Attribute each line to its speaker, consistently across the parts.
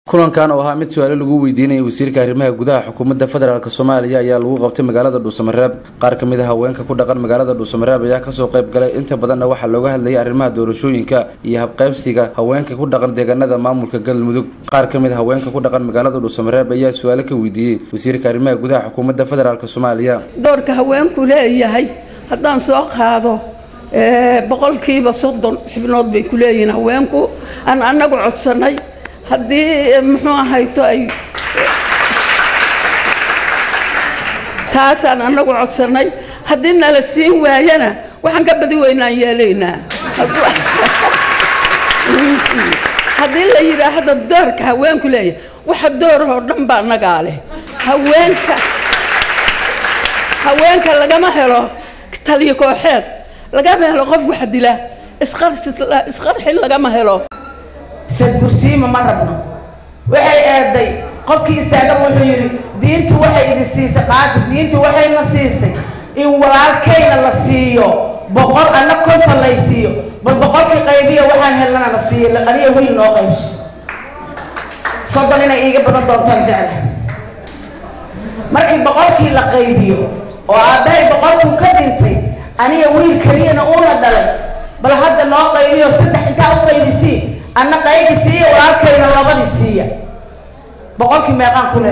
Speaker 1: kulankan oo ahaa mid su'aalo lagu weydiinayay wasiirka arrimaha gudaha xukuumadda federaalka Soomaaliya ayaa lagu qabtay magaalada Dhuusamareeb. qaar ka mid ah haweenka ku dhaqan magaalada Dhuusamareeb ayaa ka soo qayb galay. inta badan waxa looga hadlayay arrimaha doorashooyinka iyo habqaybsiga haweenka ku dhaqan deegaanada maamulka Galmudug. qaar ka mid ah haweenka ku dhaqan magaalada Dhuusamareeb ayaa su'aalo ka weydiiyay wasiirka arrimaha gudaha xukuumadda federaalka Soomaaliya.
Speaker 2: doorka haweenku leeyahay haddaan soo qaado boqolkiiba 30 xubnood bay ku leeyihiin haweenku aan anagu codsanay haddii muxuu ahayto ay taasaan anagu codsanay haddii nala siin waayana waxaan ka badi weynaan yeelaynaa haddii la yiraahdo doorka haweenku leeyahay waxa door oo dhan baa naga leh haweenka lagama helo taliyo kooxeed lagama helo qof wax dila isqarxin lagama helo
Speaker 3: سبورسيما مربنا وحي أدي قفك استعجب وحيري دينتو وحي نسيسة قاعد دينتو وحي نسيسة إن ولا كين الله سيو بقول أنا كنت الله يسيو بالبقول في قيبية وحن هلنا نسيو لقنيه هو الناقش صدقنا إيجا بدنا ضربان جعله مركب بقول كي لقيبية وعداي بقول كدنتي أنا يويل كرينا أونا دلي بل هذا الناقيبية وصدق أنت أقوي بسي أنا قايد سيء وأكيد الله بدي سيء بقولك ما يقان كله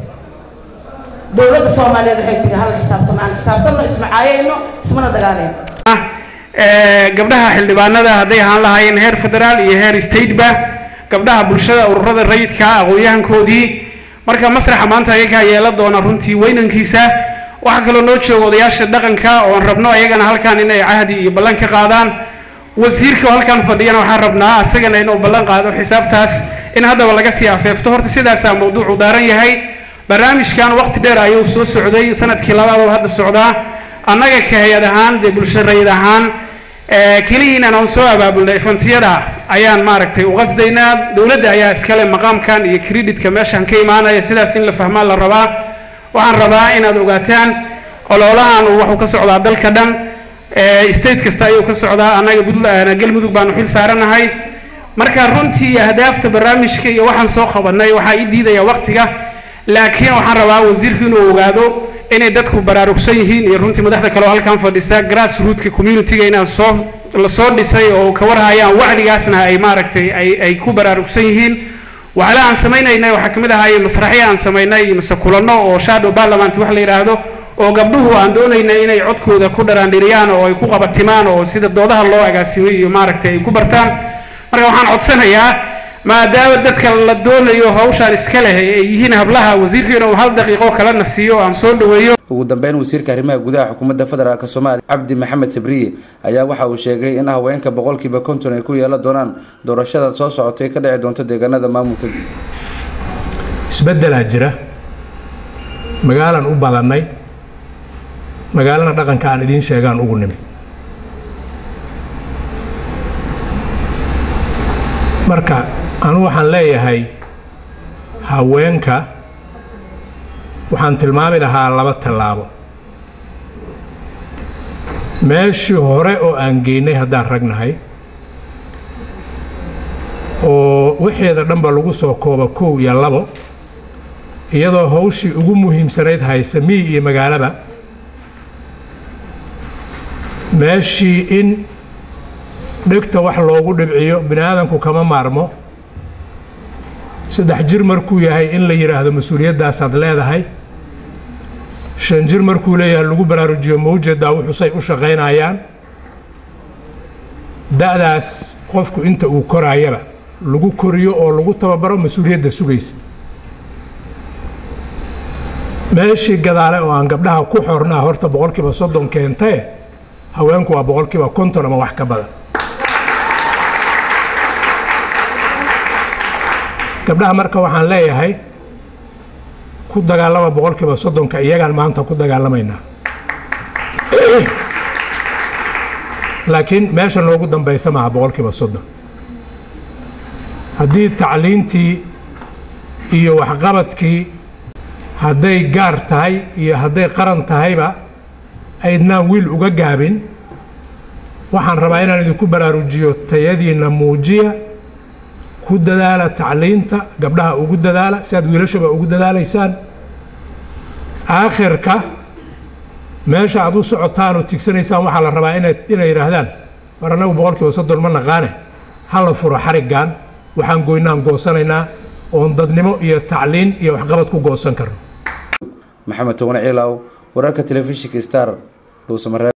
Speaker 3: دولة الصومالية بحيث هلا حسابتنا اسمع عينه اسمنا دلالين
Speaker 4: قبلها حلبانا ده هذي هلا هاي نهر فدرال يهر ستيت به قبلها برشة ورد الريد كأغويان كودي مركب مسرح مانتا يكا يلاد دونا رنتي وين انكيسة وحكلو نوتشو ودياش الدقن كا ونربنا يجانا هل كان إنه عهدي يبلن كقادان wasiirka halkan fadhiyana waxaan rabnaa asagana inuu ballan qaado xisaabtaas in hadda laga sii afeefto horta sidaas ah mowduucu daaran yahay barnaamijkan waqti dheer ayuu soo socday sanadkii labaad oo hadda socdaa annaga ka hay'ad ahaan bulshada ahaan kaliina aan soo abaabulnay fantiyada ayaan maaragtay u qasdaynaa dawladda ayaa iskale maqaamkan iyo creditka meeshan ka imaanaya sidaas in la fahmaan la rabaa waxaan rabaa inaad ogaataan ololahan wuxuu ka socdaa dalka dhan state kasta ayuu ka socdaa anaga Galmudug baan xil saaranahay marka runtii ahdaafta barnaamijka iyo waxaan soo qabanay waxa ii diidaya waqtiga laakiin waxaan rabaa wasiirku inuu ogaado inay dadku baraarugsan yihiin iyo runtii madaxda kale halkan fadhisa grassroots community-ga inaan la soo dhisay oo ka warhayaan wacdigaasna ay maaragtay ay ku baraarugsan yihiin waxa aan sameeynay waxa kamid ahaayay masraxiya aan sameeynay masakulano oo shadow parliament wax la yiraahdo oo gabdhuhu aan doonayna inay codkooda ku dharaandhiriyaan oo ay ku qabatimaan oo sida doodaha loo agaasimay iyo maaragtay ay ku bartaan marka waxaan codsanayaa maadaama dadka la doonayo hawshan iska leh ay yihiin hablaha wasiirka inuu hal daqiiqo kala nasiyo aan soo dhaweeyo
Speaker 1: ugu dambeyn wasiirka arrimaha gudaha xukuumadda federaalka Soomaaliya Cabdi Maxamed Sabriye ayaa waxa uu sheegay in haweenka boqolkiiba 50 ay ku yeelan doonaan doorashada soo socotay ka dhici doonta deegaanada maamulka
Speaker 5: isbedel jira magaalan u badanay magaalana dhaqanka aan idin sheegaan ugu nimid marka anu waxaan leeyahay haweenka waxaan tilmaami lahaa laba tallaabo meeshii hore oo aan geynay haddaan ragnahay oo wixeeda dhanba lagu soo kooba 1 iyo 2 iyadoo hawshii ugu muhiimsanayd haysa miyi iyo magaalaba meeshii in dhigta wax loogu dhibciyo bini'aadanku kama maarmo 3 jir markuu yahay in la yiraahdo mas'uuliyaddaas aad leedahay 5 jir markuu leeyahay lagu baraarujiyo mawjada wuxuu u shaqeynayaan da'daas qofku inta uu koraayaba lagu koriyo oo lagu tababaro mas'uuliyadda sugaysa meeshii gadaale oo aan gabdhaha ku xornaa horta boqolkiiba 30 keentay haweenku waa boqolkiiba 50 ama wax ka badan gabdhaha marka waxaan leeyahay ku dagaalama boqolkiiba 30 iyagaan maanta ku dagaalamayna laakiin meesha noogu dambaysa ma boqolkiiba 30 haddii tacliintii iyo waxqabadkii hadday gaar tahay iyo hadday qaran tahayba aydnaan wiil uga gaabin waxaan rabaa inaan idinku baraarujiyo tayadiina muujiya ku dadaala tacliinta gabdhaha ugu dadaala sidaad wiilashaba ugu dadaalaysaan aakhirka meesha aad u socotaan oo tigsanaysaan waxaa la rabaa inay yidhaahdaan war annagu 30% ma naqaane hala furo xariggan waxaan goynaan goosanaynaa oon dadnimo iyo tacliin iyo waxqabad ku goosan karno
Speaker 1: maxamed toban ciilaw wararka telefishinka star Dhuuso Mareeb.